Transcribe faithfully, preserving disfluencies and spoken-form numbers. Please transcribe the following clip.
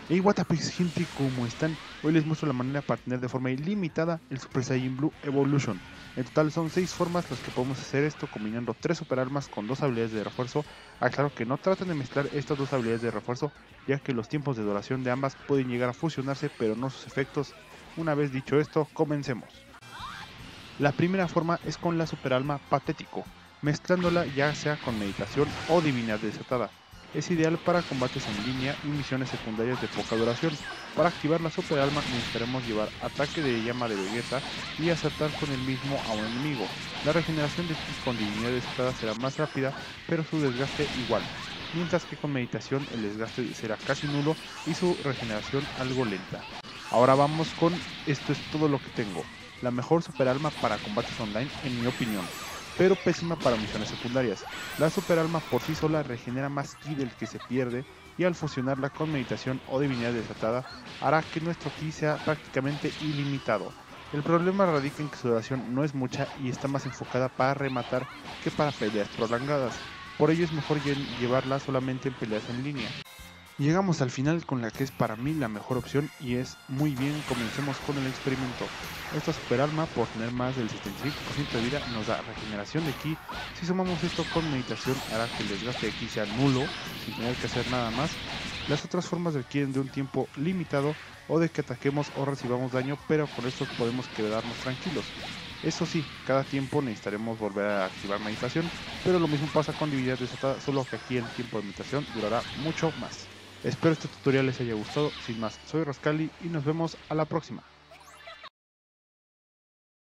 Hey, what up, gente, ¿cómo están? Hoy les muestro la manera para tener de forma ilimitada el Super Saiyan Blue Evolution. En total son seis formas las que podemos hacer esto combinando tres super armas con dos habilidades de refuerzo. Aclaro que no traten de mezclar estas dos habilidades de refuerzo, ya que los tiempos de duración de ambas pueden llegar a fusionarse, pero no sus efectos. Una vez dicho esto, comencemos. La primera forma es con la super alma Patético, mezclándola ya sea con meditación o divinidad desatada. Es ideal para combates en línea y misiones secundarias de poca duración. Para activar la super alma necesitaremos llevar ataque de llama de Vegeta y acertar con el mismo a un enemigo. La regeneración de ki con divinidad desatada será más rápida, pero su desgaste igual, mientras que con meditación el desgaste será casi nulo y su regeneración algo lenta. Ahora vamos con esto es todo lo que tengo, la mejor super alma para combates online en mi opinión, pero pésima para misiones secundarias. La super alma por sí sola regenera más ki del que se pierde y al fusionarla con meditación o divinidad desatada hará que nuestro ki sea prácticamente ilimitado. El problema radica en que su duración no es mucha y está más enfocada para rematar que para peleas prolongadas. Por ello es mejor llevarla solamente en peleas en línea. Llegamos al final con la que es para mí la mejor opción y es muy bien, comencemos con el experimento. Esta super arma por tener más del setenta y cinco por ciento de vida nos da regeneración de ki. Si sumamos esto con meditación hará que el desgaste de ki sea nulo sin tener que hacer nada más. Las otras formas requieren de un tiempo limitado o de que ataquemos o recibamos daño, pero con esto podemos quedarnos tranquilos. Eso sí, cada tiempo necesitaremos volver a activar meditación, pero lo mismo pasa con divinidad desatada, solo que aquí el tiempo de meditación durará mucho más. Espero este tutorial les haya gustado, sin más, soy Rascali y nos vemos a la próxima.